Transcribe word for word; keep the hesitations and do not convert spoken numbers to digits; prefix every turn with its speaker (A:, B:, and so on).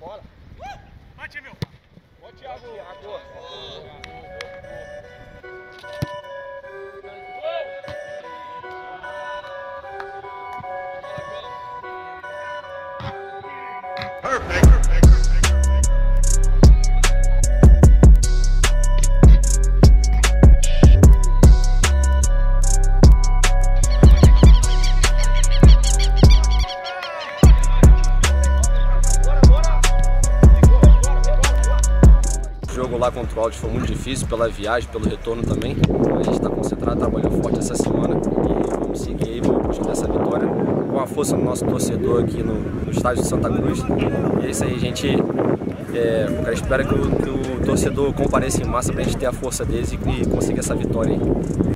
A: Bola.
B: Bate, meu.
A: Bom, Thiago. Thiago.
B: Perfect, perfect, perfect, perfect.
C: O jogo lá contra o Altos foi muito difícil pela viagem, pelo retorno também. A gente está concentrado, trabalhou forte essa semana e vamos seguir aí, vamos buscar essa vitória com a força do nosso torcedor aqui no, no estádio de Santa Cruz. E é isso aí, a gente é, o cara espera que o, que o torcedor compareça em massa para a gente ter a força deles e, e conseguir essa vitória aí.